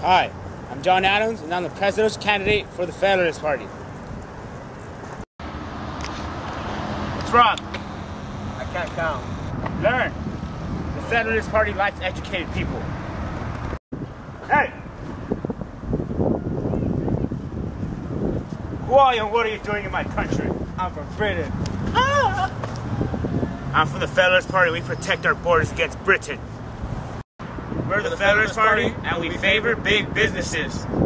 Hi, I'm John Adams, and I'm the presidential candidate for the Federalist Party. What's wrong? I can't count. Learn. The Federalist Party likes educated people. Hey! Who are you and what are you doing in my country? I'm from Britain. I'm from the Federalist Party. We protect our borders against Britain. We're the Federalist Party, and we favor big businesses.